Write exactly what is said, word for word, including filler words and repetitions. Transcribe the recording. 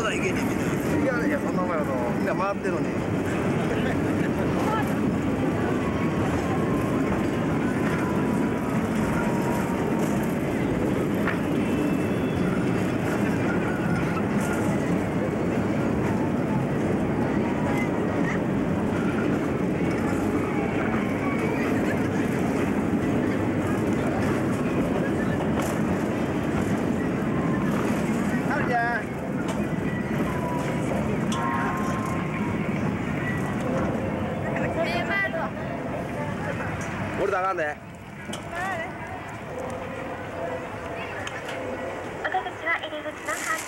らいけへんみたいな。いやいや、そんな前あのみんな回ってるのに。俺だかんで。 お出口は入り口の反